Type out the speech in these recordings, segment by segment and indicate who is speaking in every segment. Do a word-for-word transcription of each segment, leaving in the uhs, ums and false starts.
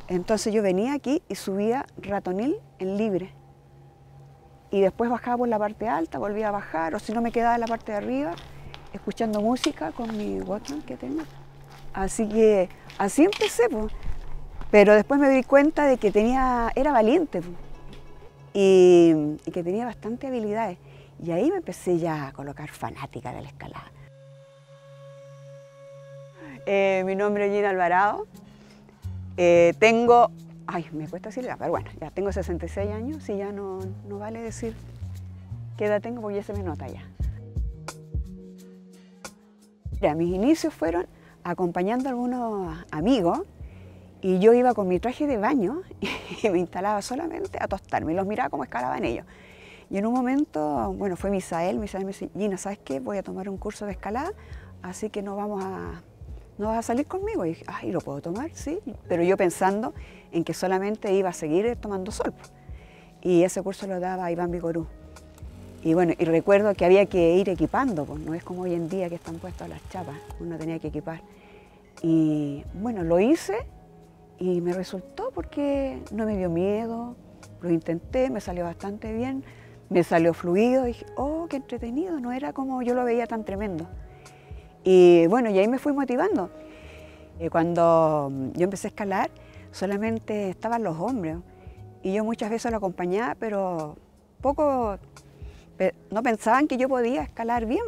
Speaker 1: Entonces yo venía aquí y subía Ratonil en libre. Y después bajaba por la parte alta, volvía a bajar, o si no me quedaba en la parte de arriba, escuchando música con mi Walkman que tengo. Así que así empecé, pues. Pero después me di cuenta de que tenía, era valiente, pues, y, y que tenía bastante habilidades. Y ahí me empecé ya a colocar fanática de la escalada. Eh, mi nombre es Gina Alvarado. Eh, tengo, ay, me cuesta decirle, pero bueno, ya tengo sesenta y seis años y ya no, no vale decir qué edad tengo porque ya se me nota ya. Mira, mis inicios fueron acompañando a algunos amigos y yo iba con mi traje de baño y me instalaba solamente a tostarme y los miraba cómo escalaban ellos. Y en un momento, bueno, fue Misael, Misael me dice, Gina, ¿sabes qué? Voy a tomar un curso de escalada, así que no vamos a, no vas a salir conmigo. Y dije, ay, ¿lo puedo tomar? Sí, pero yo pensando en que solamente iba a seguir tomando sol. Y ese curso lo daba Iván Vigorú. Y bueno, y recuerdo que había que ir equipando, pues no es como hoy en día que están puestas las chapas, uno tenía que equipar. Y bueno, lo hice y me resultó porque no me dio miedo, lo intenté, me salió bastante bien, me salió fluido, y dije, oh, qué entretenido, no era como yo lo veía tan tremendo. Y bueno, y ahí me fui motivando. Y cuando yo empecé a escalar, solamente estaban los hombres, y yo muchas veces lo acompañaba, pero poco, no pensaban que yo podía escalar bien.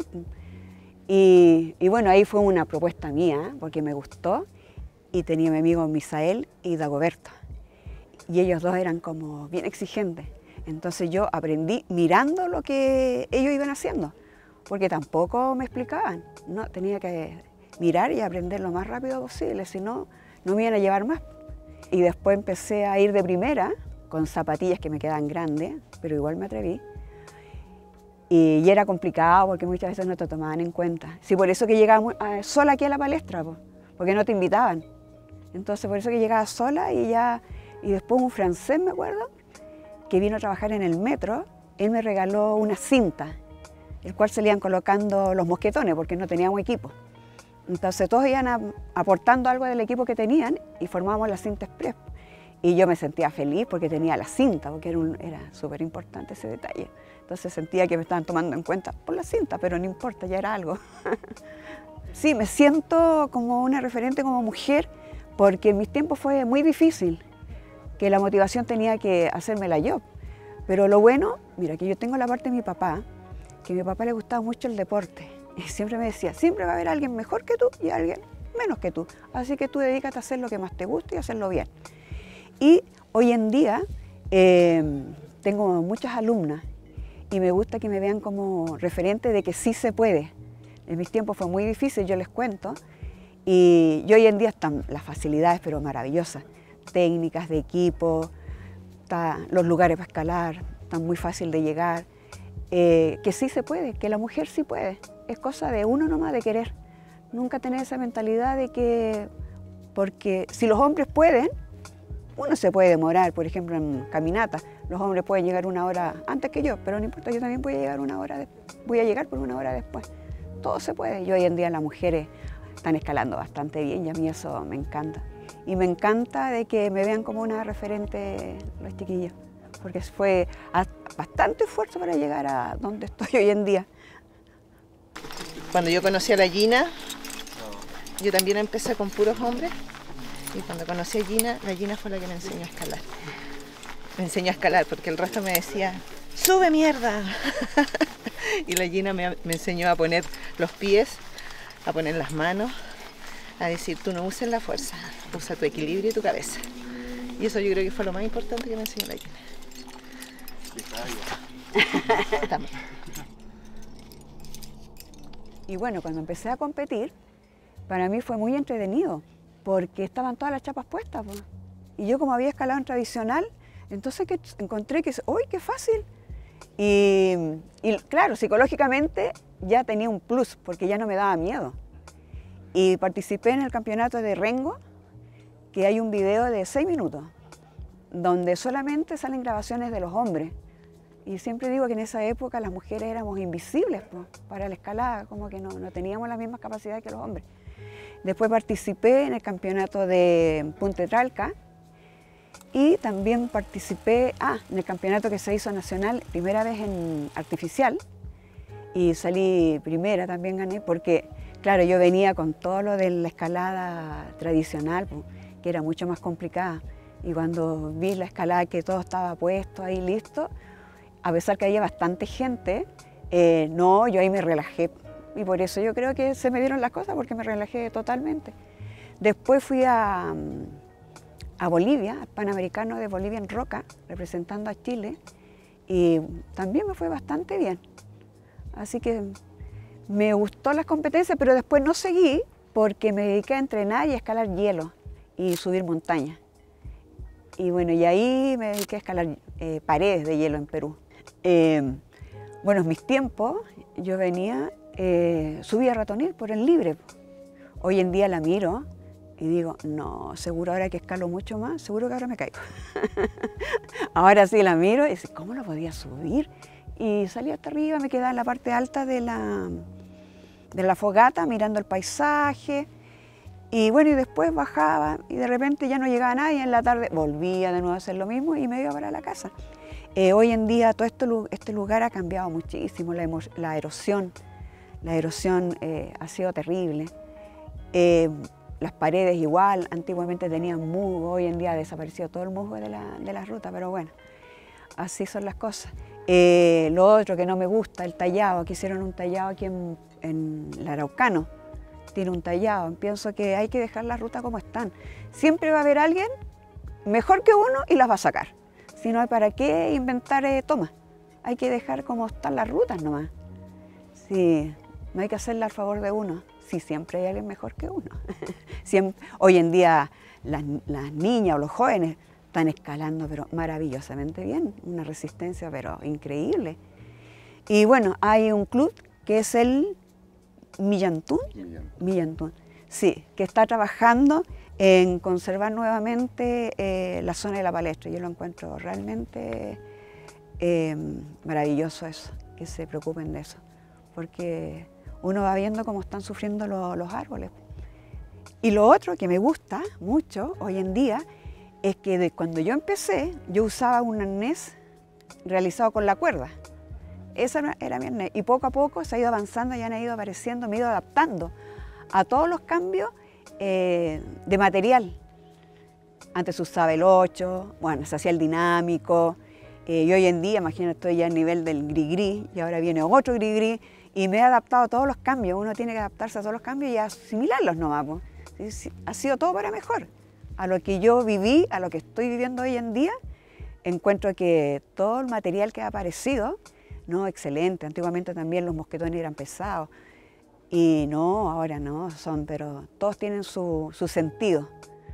Speaker 1: Y, y bueno, ahí fue una propuesta mía, porque me gustó, y tenía mi amigo Misael y Dagoberto. Y ellos dos eran como bien exigentes. Entonces yo aprendí mirando lo que ellos iban haciendo, porque tampoco me explicaban, no, tenía que mirar y aprender lo más rápido posible, si no, no me iban a llevar más. Y después empecé a ir de primera, con zapatillas que me quedaban grandes, pero igual me atreví. Y, y era complicado porque muchas veces no te tomaban en cuenta. Sí, por eso que llegaba muy, uh, sola aquí a la palestra, pues, porque no te invitaban. Entonces por eso que llegaba sola y ya, y después un francés, me acuerdo, que vino a trabajar en el metro, él me regaló una cinta, el cual se le iban colocando los mosquetones porque no teníamos equipo. Entonces todos iban a, aportando algo del equipo que tenían y formábamos la cinta express. Y yo me sentía feliz porque tenía la cinta, porque era, un, era súper importante ese detalle. Entonces sentía que me estaban tomando en cuenta por la cinta, pero no importa, ya era algo. Sí, me siento como una referente como mujer, porque en mis tiempos fue muy difícil, que la motivación tenía que hacérmela yo. Pero lo bueno, mira, que yo tengo la parte de mi papá, que a mi papá le gustaba mucho el deporte. Y siempre me decía, siempre va a haber alguien mejor que tú y alguien menos que tú. Así que tú dedícate a hacer lo que más te guste y hacerlo bien. Y hoy en día eh, tengo muchas alumnas y me gusta que me vean como referente de que sí se puede. En mis tiempos fue muy difícil, yo les cuento, y, y hoy en día están las facilidades, pero maravillosas. Técnicas de equipo, está, los lugares para escalar, están muy fácil de llegar. Eh, que sí se puede, que la mujer sí puede. Es cosa de uno nomás de querer. Nunca tener esa mentalidad de que, porque si los hombres pueden, uno se puede demorar, por ejemplo, en caminata. Los hombres pueden llegar una hora antes que yo, pero no importa, yo también voy a llegar una hora, de, voy a llegar por una hora después. Todo se puede. Y hoy en día las mujeres están escalando bastante bien y a mí eso me encanta. Y me encanta de que me vean como una referente los chiquillos, porque fue bastante esfuerzo para llegar a donde estoy hoy en día.
Speaker 2: Cuando yo conocí a la Gina, yo también empecé con puros hombres. Y cuando conocí a Gina, la Gina fue la que me enseñó a escalar. Me enseñó a escalar porque el resto me decía, ¡sube mierda! Y la Gina me, me enseñó a poner los pies, a poner las manos, a decir, tú no uses la fuerza, usa tu equilibrio y tu cabeza. Y eso yo creo que fue lo más importante que me enseñó la Gina.
Speaker 1: Y bueno, cuando empecé a competir, para mí fue muy entretenido, porque estaban todas las chapas puestas, pues. Y yo como había escalado en tradicional, entonces que encontré que, ¡uy, qué fácil! Y, y claro, psicológicamente ya tenía un plus, porque ya no me daba miedo. Y participé en el campeonato de Rengo, que hay un video de seis minutos, donde solamente salen grabaciones de los hombres. Y siempre digo que en esa época las mujeres éramos invisibles, pues, para la escalada, como que no, no teníamos las mismas capacidades que los hombres. Después participé en el campeonato de Punta Tralca, y también participé ah, en el campeonato que se hizo nacional, primera vez en artificial, y salí primera, también gané, porque claro, yo venía con todo lo de la escalada tradicional, que era mucho más complicada, y cuando vi la escalada que todo estaba puesto ahí listo, a pesar que había bastante gente, eh, no, yo ahí me relajé, y por eso yo creo que se me dieron las cosas, porque me relajé totalmente. Después fui a, a Bolivia, al Panamericano de Bolivia en Roca, representando a Chile, y también me fue bastante bien. Así que me gustó las competencias, pero después no seguí porque me dediqué a entrenar y a escalar hielo y subir montañas. Y bueno, y ahí me dediqué a escalar eh, paredes de hielo en Perú. Eh, bueno, en mis tiempos yo venía, eh, subía a Ratonil por el libre. Hoy en día la miro y digo, no, seguro ahora que escalo mucho más, seguro que ahora me caigo. Ahora sí la miro y digo, ¿cómo lo podía subir? Y salí hasta arriba, me quedaba en la parte alta de la, de la fogata mirando el paisaje. Y bueno, y después bajaba y de repente ya no llegaba nadie, y en la tarde volvía de nuevo a hacer lo mismo y me iba para la casa. Eh, hoy en día todo esto, este lugar ha cambiado muchísimo, la, la erosión, la erosión eh, ha sido terrible. Eh, las paredes igual, antiguamente tenían musgo, hoy en día ha desaparecido todo el musgo de la, de la ruta, pero bueno, así son las cosas. Eh, lo otro que no me gusta, el tallado, aquí hicieron un tallado aquí en, en el Araucano, tiene un tallado, pienso que hay que dejar la ruta como están. Siempre va a haber alguien mejor que uno y las va a sacar, si no hay para qué inventar eh, tomas, hay que dejar como están las rutas nomás. Sí, no hay que hacerle al favor de uno, sí, siempre hay alguien mejor que uno. Siempre, hoy en día las, las niñas o los jóvenes están escalando pero maravillosamente bien, una resistencia pero increíble. Y bueno, hay un club que es el Millantún,
Speaker 3: Millantún.
Speaker 1: Millantún, sí, que está trabajando en conservar nuevamente eh, la zona de la palestra. Yo lo encuentro realmente eh, maravilloso eso, que se preocupen de eso, porque uno va viendo cómo están sufriendo lo, los árboles. Y lo otro que me gusta mucho hoy en día es que de cuando yo empecé, yo usaba un arnés realizado con la cuerda. Esa era mi arnés. Y poco a poco se ha ido avanzando, ya han ido apareciendo, me he ido adaptando a todos los cambios eh, de material. Antes se usaba el ocho, bueno, se hacía el dinámico, eh, y hoy en día, imagínate, estoy ya a nivel del gris-gris, y ahora viene otro gris-gris, y me he adaptado a todos los cambios. Uno tiene que adaptarse a todos los cambios y asimilarlos nomás, pues. Ha sido todo para mejor. A lo que yo viví, a lo que estoy viviendo hoy en día, encuentro que todo el material que ha aparecido, no, excelente. Antiguamente también los mosquetones eran pesados y no, ahora no, son, pero todos tienen su, su sentido.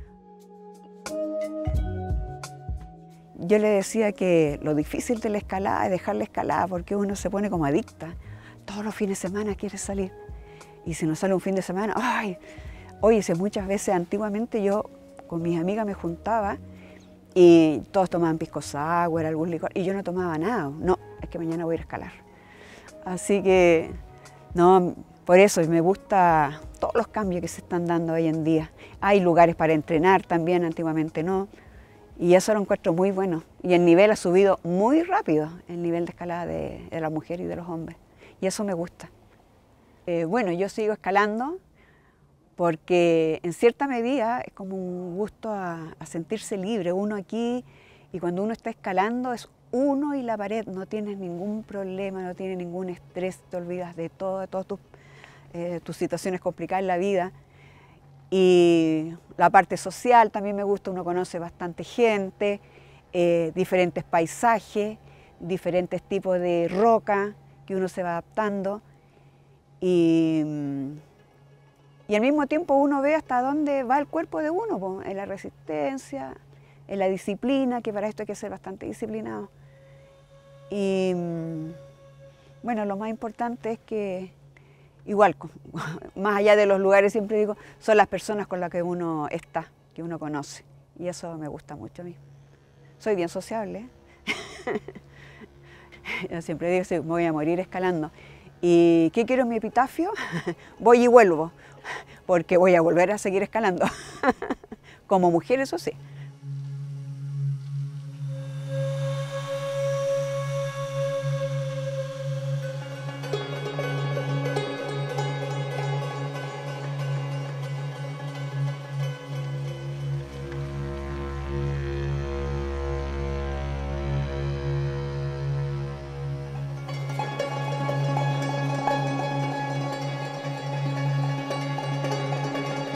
Speaker 1: Yo le decía que lo difícil de la escalada es dejar la escalada porque uno se pone como adicta. Todos los fines de semana quiere salir y si no sale un fin de semana, ¡ay! Oye, si muchas veces antiguamente yo con mis amigas me juntaba y todos tomaban pisco sour, algún licor, y yo no tomaba nada. No, es que mañana voy a ir a escalar. Así que, no, por eso me gusta todos los cambios que se están dando hoy en día. Hay lugares para entrenar también, antiguamente no, y eso lo encuentro muy bueno. Y el nivel ha subido muy rápido, el nivel de escalada de, de las mujeres y de los hombres, y eso me gusta. Eh, bueno, yo sigo escalando, porque en cierta medida es como un gusto a, a sentirse libre. Uno aquí, y cuando uno está escalando es uno y la pared, no tienes ningún problema, no tienes ningún estrés, te olvidas de todo, de todas tus, eh, tus situaciones complicadas en la vida. Y la parte social también me gusta, uno conoce bastante gente, eh, diferentes paisajes, diferentes tipos de roca que uno se va adaptando. Y, Y al mismo tiempo uno ve hasta dónde va el cuerpo de uno, po, en la resistencia, en la disciplina, que para esto hay que ser bastante disciplinado. Y bueno, lo más importante es que, igual, más allá de los lugares, siempre digo, son las personas con las que uno está, que uno conoce. Y eso me gusta mucho a mí. Soy bien sociable. Yo siempre digo, sí, me voy a morir escalando. ¿Y qué quiero en mi epitafio? Voy y vuelvo, porque voy a volver a seguir escalando. Como mujer, eso sí.